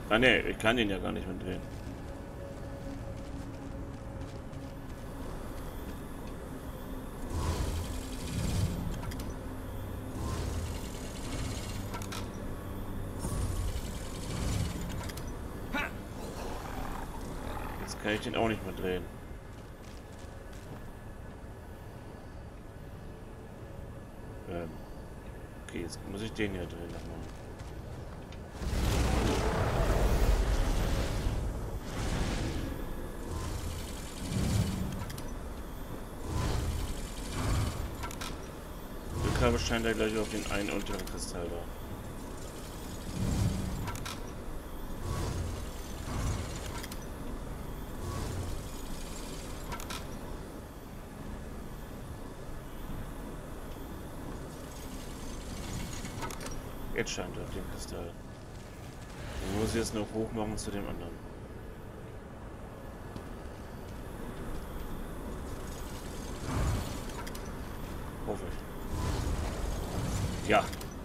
Ah ne, ich kann den ja gar nicht mehr drehen. Jetzt kann ich den auch nicht mehr drehen. Okay, jetzt muss ich den hier drehen nochmal. Der Kabel scheint da gleich auf den einen unteren Kristall da. Jetzt scheint er auf den Kristall. Ich muss jetzt noch hoch machen zu dem anderen. Hoffe ich. Ja.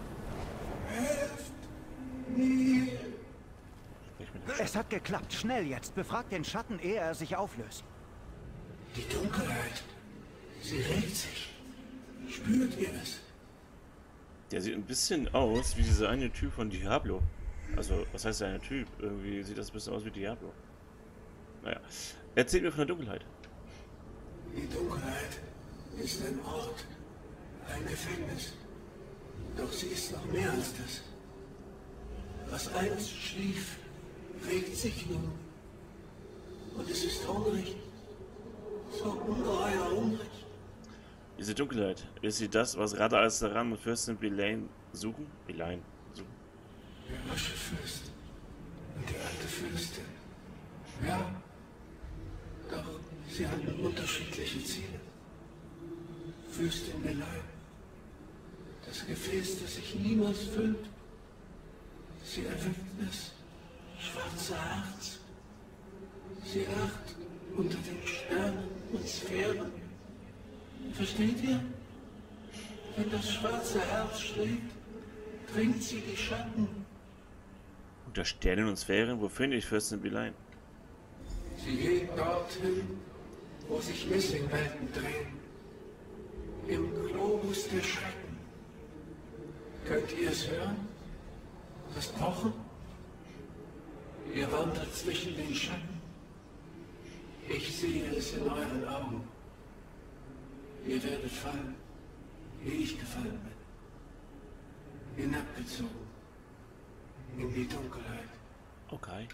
Es hat geklappt. Schnell jetzt. Befragt den Schatten, ehe er sich auflöst. Die Dunkelheit. Sie regt sich. Spürt ihr es? Der sieht ein bisschen aus wie dieser eine Typ von Diablo. Also, was heißt der eine Typ? Irgendwie sieht das ein bisschen aus wie Diablo. Naja. Erzählt mir von der Dunkelheit. Die Dunkelheit ist ein Ort. Ein Gefängnis. Doch sie ist noch mehr als das. Was einst schlief, regt sich nun. Und es ist hungrig. So ungeheuer hungrig. Diese Dunkelheit, ist sie das, was gerade als Saran und Fürstin Belain suchen? Belain suchen. Der rasche Fürst und die alte Fürstin. Ja. Doch sie hatten unterschiedliche Ziele. Fürstin Belain. Das Gefäß, das sich niemals füllt. Sie erweckt das schwarze Herz. Sie lacht unter den Sternen und Sphären. Versteht ihr? Wenn das schwarze Herz schlägt, trinkt sie die Schatten. Unter Sternen und Sphären, wo finde ich Fürstin Belain? Sie geht dorthin, wo sich Missingwelten drehen. Im Globus der Schrecken. Könnt ihr es hören? Das Pochen? Ihr wandert zwischen den Schatten. Ich sehe es in euren Augen. Ihr werdet fallen, wie ich gefallen bin. Hinabgezogen. In die Dunkelheit. Okay.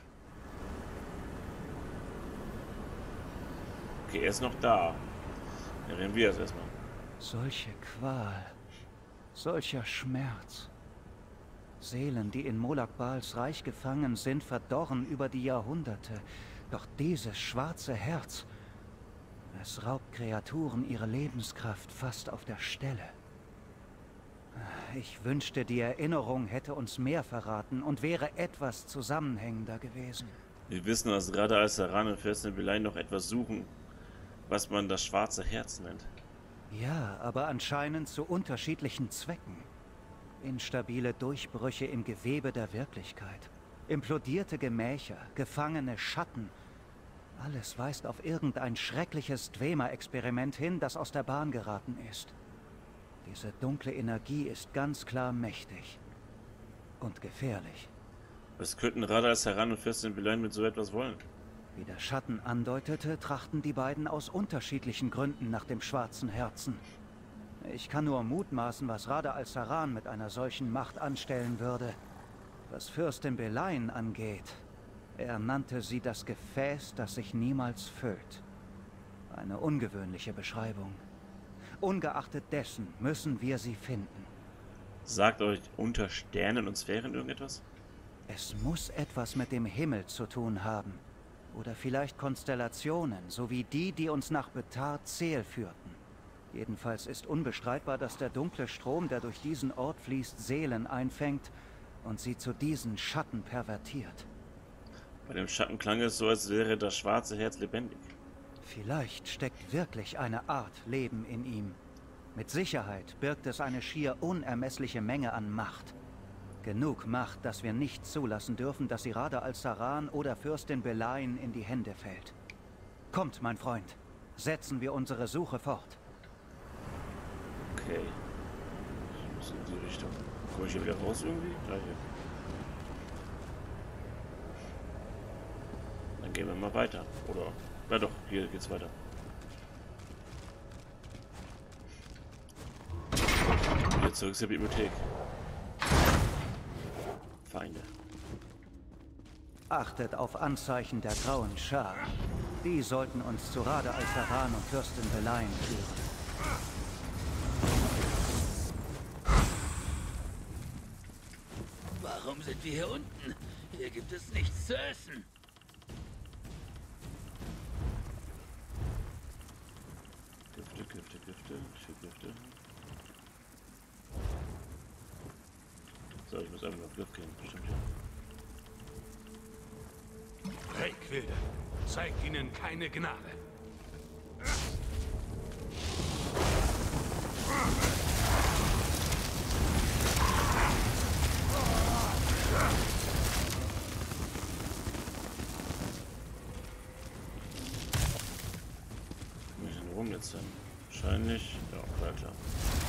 Okay, er ist noch da. Dann rennen wir jetzt erstmal. Solche Qual. Solcher Schmerz. Seelen, die in Molag Bals Reich gefangen sind, verdorren über die Jahrhunderte. Doch dieses schwarze Herz... Es raubt Kreaturen ihre Lebenskraft fast auf der Stelle. Ich wünschte, die Erinnerung hätte uns mehr verraten und wäre etwas zusammenhängender gewesen. Wir wissen, dass gerade als Saran und Fürstin Belain noch etwas suchen, was man das schwarze Herz nennt. Ja, aber anscheinend zu unterschiedlichen Zwecken. Instabile Durchbrüche im Gewebe der Wirklichkeit. Implodierte Gemächer, gefangene Schatten. Alles weist auf irgendein schreckliches Dwemer-Experiment hin, das aus der Bahn geraten ist. Diese dunkle Energie ist ganz klar mächtig. Und gefährlich. Was könnten Radha Saran und Fürstin Belain mit so etwas wollen? Wie der Schatten andeutete, trachten die beiden aus unterschiedlichen Gründen nach dem schwarzen Herzen. Ich kann nur mutmaßen, was Radha al-Saran mit einer solchen Macht anstellen würde. Was Fürstin Belain angeht... Er nannte sie das Gefäß, das sich niemals füllt. Eine ungewöhnliche Beschreibung. Ungeachtet dessen müssen wir sie finden. Sagt euch unter Sternen und Sphären irgendetwas? Es muss etwas mit dem Himmel zu tun haben. Oder vielleicht Konstellationen, so wie die, die uns nach Betar Zeel führten. Jedenfalls ist unbestreitbar, dass der dunkle Strom, der durch diesen Ort fließt, Seelen einfängt und sie zu diesen Schatten pervertiert. Bei dem Schatten klang es so, als wäre das schwarze Herz lebendig. Vielleicht steckt wirklich eine Art Leben in ihm. Mit Sicherheit birgt es eine schier unermessliche Menge an Macht. Genug Macht, dass wir nicht zulassen dürfen, dass sie Rada al-Saran oder Fürstin Belain in die Hände fällt. Kommt, mein Freund. Setzen wir unsere Suche fort. Okay. Ich muss in die Richtung. Komme ich hier wieder raus irgendwie? Gleich. Dann gehen wir mal weiter. Oder? Ja doch, hier geht's weiter. Wieder zurück zur Bibliothek. Feinde. Achtet auf Anzeichen der Grauen Schar. Die sollten uns zu Rada al-Saran und Fürstin Belain führen. Warum sind wir hier unten? Hier gibt es nichts zu essen. Gifte. So, ich muss einfach auf Griff gehen, bestimmt ja. Reickwilde, zeigt ihnen keine Gnade. Wo bin ich denn rum jetzt dann? Wahrscheinlich. Ja, war klar.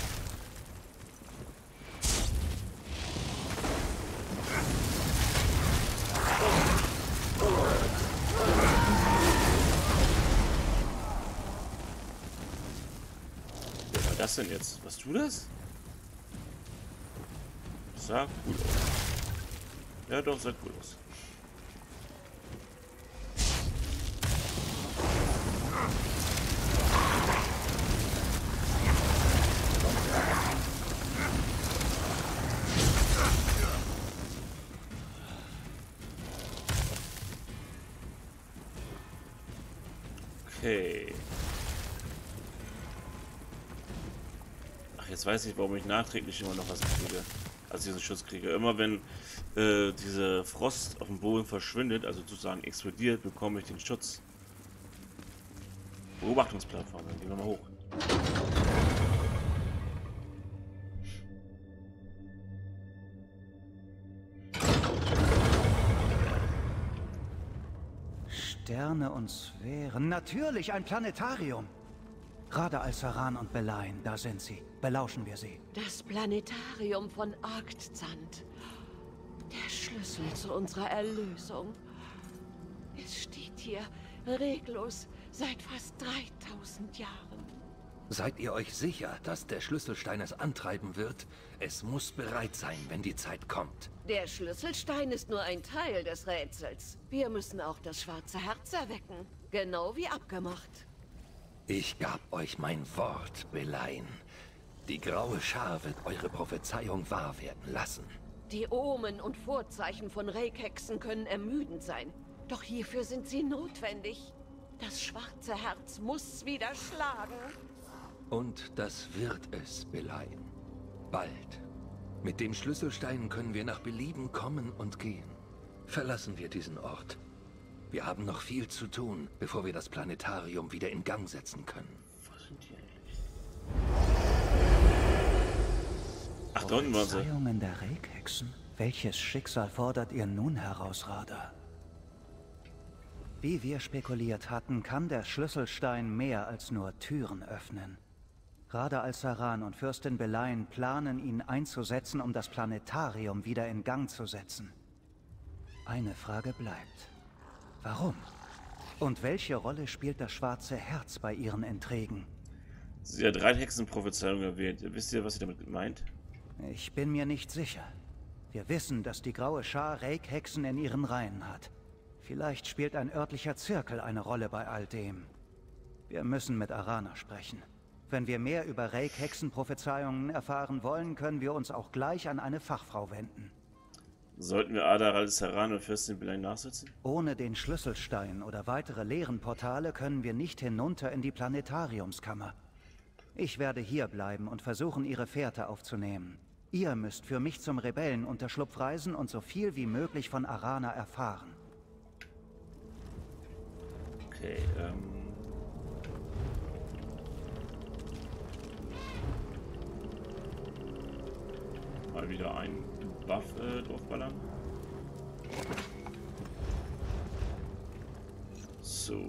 Wer war das denn jetzt? Was du das? Sah cool aus. Ja doch, sah cool aus. Okay. Ach, jetzt weiß ich, warum ich nachträglich immer noch was kriege. Also diesen Schutz kriege. Immer wenn diese Frost auf dem Boden verschwindet, also sozusagen explodiert, bekomme ich den Schutz. Beobachtungsplattform, dann gehen wir mal hoch. Sterne und Sphären. Natürlich ein Planetarium. Rada al-Saran und Belain, da sind sie. Belauschen wir sie. Das Planetarium von Arktzand. Der Schlüssel zu unserer Erlösung. Es steht hier reglos seit fast 3000 Jahren. Seid ihr euch sicher, dass der Schlüsselstein es antreiben wird? Es muss bereit sein, wenn die Zeit kommt. Der Schlüsselstein ist nur ein Teil des Rätsels. Wir müssen auch das schwarze Herz erwecken. Genau wie abgemacht. Ich gab euch mein Wort, Belain. Die graue Schar wird eure Prophezeiung wahr werden lassen. Die Omen und Vorzeichen von Reik-Hexen können ermüdend sein. Doch hierfür sind sie notwendig. Das schwarze Herz muss wieder schlagen. Und das wird es, Belain. Bald. Mit dem Schlüsselstein können wir nach Belieben kommen und gehen. Verlassen wir diesen Ort. Wir haben noch viel zu tun, bevor wir das Planetarium wieder in Gang setzen können. Was sind die eigentlich? Ach, da unten waren sie. Prophezeiungen der Reik-Hexen? Welches Schicksal fordert ihr nun heraus, Rada? Wie wir spekuliert hatten, kann der Schlüsselstein mehr als nur Türen öffnen. Rada al-Saran und Fürstin Belain planen, ihn einzusetzen, um das Planetarium wieder in Gang zu setzen. Eine Frage bleibt. Warum? Und welche Rolle spielt das schwarze Herz bei ihren Intrigen? Sie hat 3 Hexenprophezeiungen erwähnt. Wisst ihr, was sie damit meint? Ich bin mir nicht sicher. Wir wissen, dass die graue Schar Reik-Hexen in ihren Reihen hat. Vielleicht spielt ein örtlicher Zirkel eine Rolle bei all dem. Wir müssen mit Arana sprechen. Wenn wir mehr über Reik-Hexen-Prophezeiungen erfahren wollen, können wir uns auch gleich an eine Fachfrau wenden. Sollten wir Rada al-Saran und Fürstin Belain nachsitzen? Ohne den Schlüsselstein oder weitere leeren Portale können wir nicht hinunter in die Planetariumskammer. Ich werde hier bleiben und versuchen, ihre Fährte aufzunehmen. Ihr müsst für mich zum Rebellenunterschlupf reisen und so viel wie möglich von Arana erfahren. Okay, mal wieder ein Waffe draufballern. So.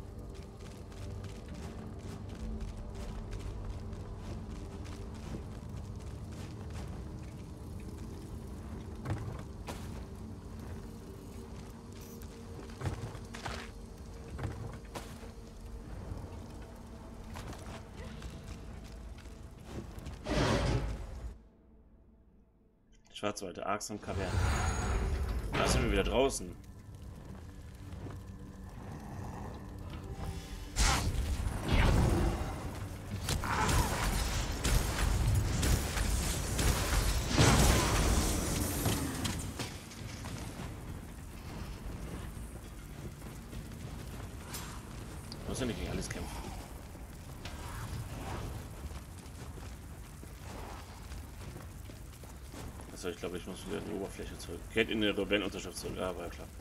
Schwarzwald, Arxam Kaverne. Da sind wir wieder draußen. Ich muss ja nicht gegen alles kämpfen. Also ich glaube, ich muss wieder in die Oberfläche zurück. Kehrt in die Rebellenunterschrift zurück. Ja, war ja klar.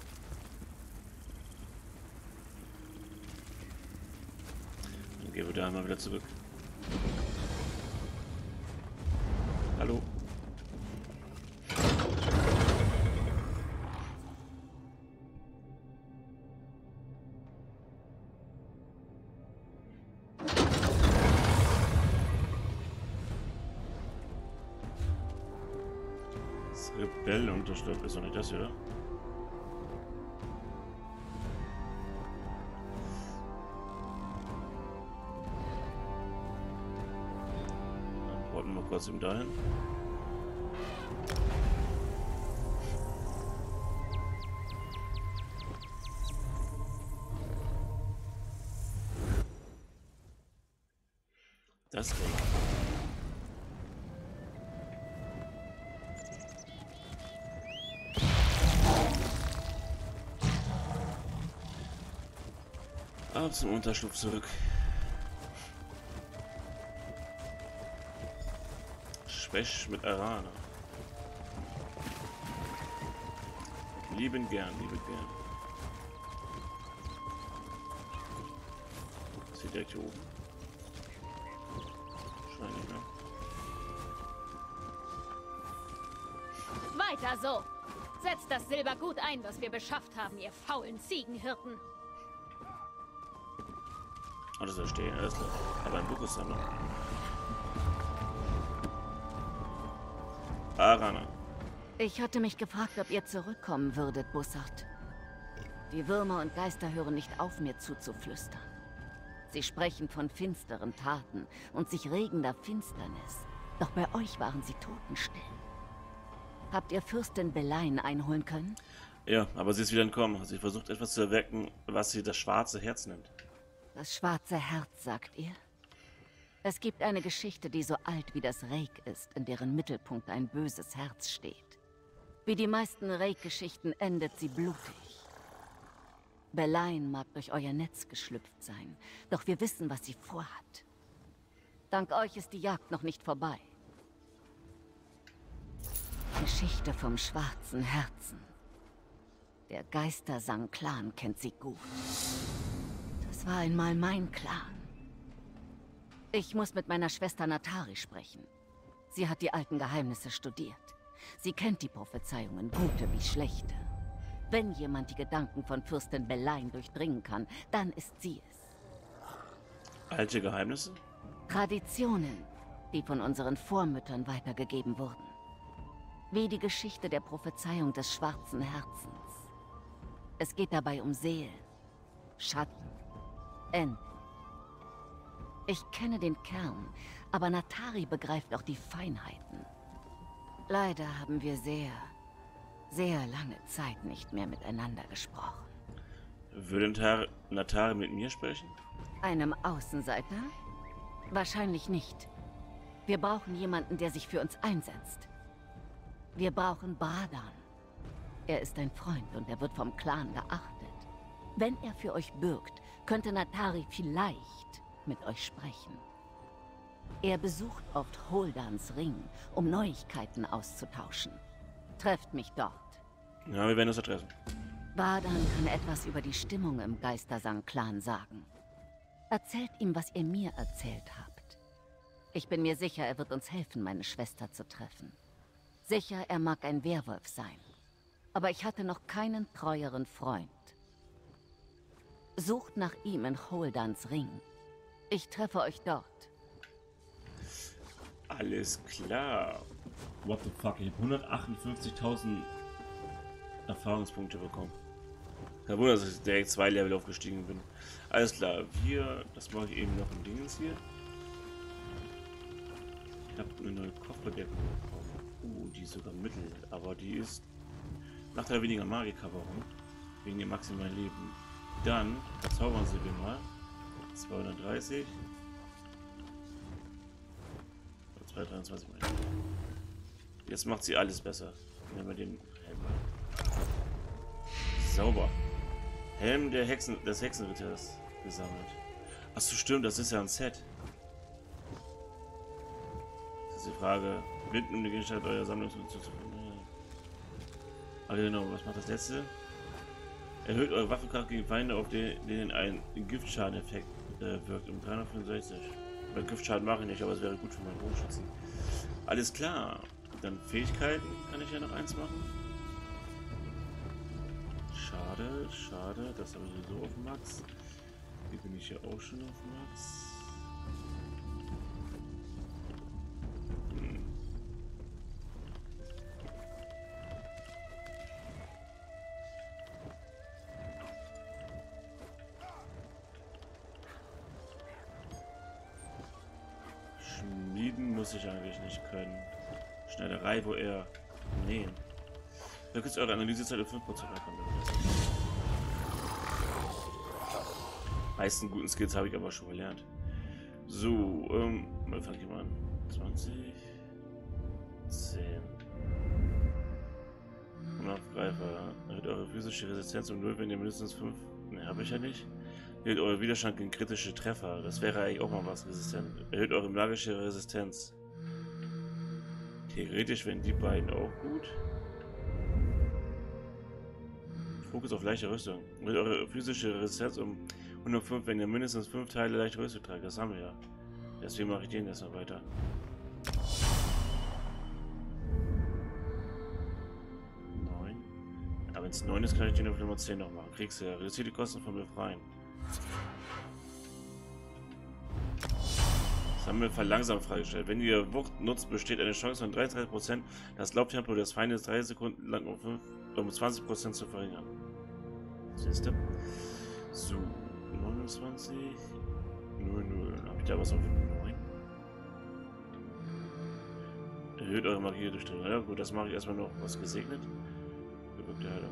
Dann gehen wir da mal wieder zurück. Hallo. Rebellenunterschrift ist doch nicht das, oder? Dann warten wir kurz eben dahin. Das Ding. Ab zum Unterschlupf zurück. Schwäch mit Arana. Lieben gern, liebe gern. Ist sie direkt hier oben? Scheint nicht mehr. Weiter so! Setzt das Silbergut ein, was wir beschafft haben, ihr faulen Ziegenhirten! Oh, das soll stehen, alles klar. Aber ein Buch ist da noch. Arana. Ich hatte mich gefragt, ob ihr zurückkommen würdet, Bussard. Die Würmer und Geister hören nicht auf, mir zuzuflüstern. Sie sprechen von finsteren Taten und sich regender Finsternis. Doch bei euch waren sie totenstill. Habt ihr Fürstin Belein einholen können? Ja, aber sie ist wieder entkommen. Sie versucht etwas zu erwecken, was sie das schwarze Herz nennt. Das schwarze Herz, sagt ihr? Es gibt eine Geschichte, die so alt wie das Reik ist, in deren Mittelpunkt ein böses Herz steht. Wie die meisten Reik-Geschichten endet sie blutig. Belein mag durch euer Netz geschlüpft sein, doch wir wissen, was sie vorhat. Dank euch ist die Jagd noch nicht vorbei. Geschichte vom schwarzen Herzen. Der Geistersang-Clan kennt sie gut. Das war einmal mein Clan. Ich muss mit meiner Schwester Natari sprechen. Sie hat die alten Geheimnisse studiert. Sie kennt die Prophezeiungen, gute wie schlechte. Wenn jemand die Gedanken von Fürstin Belein durchdringen kann, dann ist sie es. Alte Geheimnisse? Traditionen, die von unseren Vormüttern weitergegeben wurden. Wie die Geschichte der Prophezeiung des schwarzen Herzens. Es geht dabei um Seelen, Schatten, Enden. Ich kenne den Kern, aber Natari begreift auch die Feinheiten. Leider haben wir sehr lange Zeit nicht mehr miteinander gesprochen. Würde Natari mit mir sprechen? Einem Außenseiter? Wahrscheinlich nicht. Wir brauchen jemanden, der sich für uns einsetzt. Wir brauchen Bradan. Er ist ein Freund und er wird vom Clan geachtet. Wenn er für euch bürgt, könnte Natari vielleicht mit euch sprechen. Er besucht oft Holdans Ring, um Neuigkeiten auszutauschen. Trefft mich dort. Ja, wir werden uns treffen. Bradan kann etwas über die Stimmung im Geistersang-Clan sagen. Erzählt ihm, was ihr mir erzählt habt. Ich bin mir sicher, er wird uns helfen, meine Schwester zu treffen. Sicher, er mag ein Werwolf sein. Aber ich hatte noch keinen treueren Freund. Sucht nach ihm in Holdans Ring. Ich treffe euch dort. Alles klar. What the fuck, ich habe 158.000 Erfahrungspunkte bekommen. Kein Wunder, dass ich direkt 2 Level aufgestiegen bin. Alles klar, das mache ich eben noch im Dingens hier. Ich habe eine neue Kofferdeckung bekommen. Die ist sogar mittel, aber die ist Nachteil weniger Magiker, warum? Wegen dem maximalen Leben. Dann verzaubern sie wir mal. 230. 223 mal. Jetzt macht sie alles besser. Nehmen wir den Helm mal. Sauber. Helm des Hexenritters gesammelt. Achso, stimmt, das ist ja ein Set. Das ist die Frage. Bitten um die Gegenstand eurer Sammlung zuzuführen. Ah, genau, was macht das letzte? Erhöht eure Waffenkraft gegen Feinde, auf denen ein Giftschadeneffekt wirkt, um 365. Bei Giftschaden mache ich nicht, aber es wäre gut für meinen Bogenschützen. Alles klar. Dann Fähigkeiten kann ich ja noch eins machen. Schade, schade. Das habe ich so auf Max. Hier bin ich ja auch schon auf Max. Schmieden muss ich eigentlich nicht können. Schneiderei, wo er nähen. Da könnt ihr eure Analysezeit auf 5% erkommen. Meisten guten Skills habe ich aber schon gelernt. So, mal fange ich mal an. 20. 10. Angreifer. Erhöht eure physische Resistenz um 0, wenn ihr mindestens 5. Ne, habe ich ja nicht. Erhöht eure Widerstand gegen kritische Treffer. Das wäre eigentlich auch mal was resistent. Erhöht eure magische Resistenz. Theoretisch wären die beiden auch gut. Fokus auf leichte Rüstung. Erhöht eure physische Resistenz um 105, wenn ihr mindestens 5 Teile leichte Rüstung tragt. Das haben wir ja. Deswegen mache ich den erstmal weiter. Aber wenn es 9 ist, kann ich den auf Nummer 10 noch machen. Kriegst du ja. Reduziert die Kosten von Befreien. Das haben wir verlangsamt freigestellt. Wenn ihr Wucht nutzt, besteht eine Chance von 33%, das Lauftempo des Feindes 3 Sekunden lang um 20% zu verringern. Siehst du? So, 29, 00. Habe ich da was auf 9? Erhöht eure Magie durch Dringen. Ja gut, das mache ich erstmal noch. Was gesegnet? Gewirkte Heilung.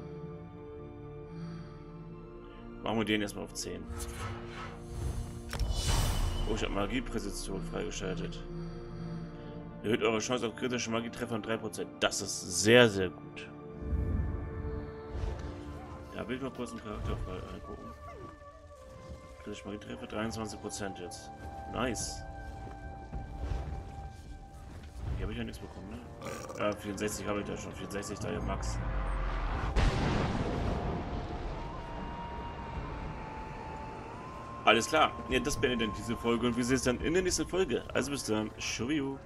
Machen wir den erstmal auf 10. Oh, ich habe Magiepräzision freigeschaltet. Erhöht eure Chance auf kritische Magietreffer um 3%. Das ist sehr, sehr gut. Ja, will ich mal kurz einen Charakter frei angucken. Kritische Magietreffer 23% jetzt. Nice. Hier habe ich ja nichts bekommen, ne? Ja, 64 habe ich da schon. 64 da ja Max. Alles klar. Ja, das beendet diese Folge und wir sehen uns dann in der nächsten Folge. Also bis dann. Tschüss.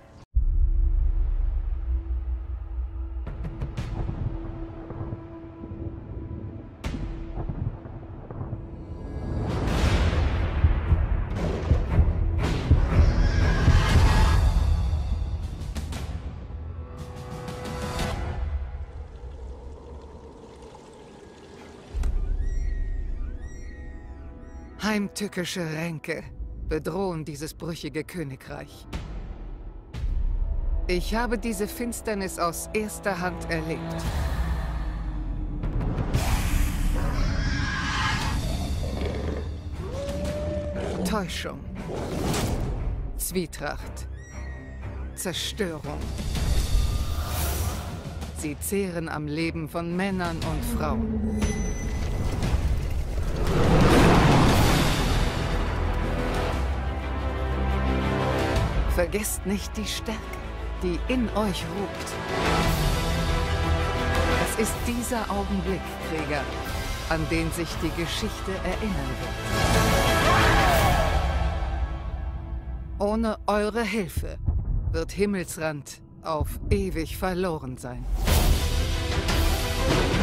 Heimtückische Ränke bedrohen dieses brüchige Königreich. Ich habe diese Finsternis aus erster Hand erlebt. Täuschung, Zwietracht, Zerstörung. Sie zehren am Leben von Männern und Frauen. Vergesst nicht die Stärke, die in euch ruht. Es ist dieser Augenblick, Krieger, an den sich die Geschichte erinnern wird. Ohne eure Hilfe wird Himmelsrand auf ewig verloren sein.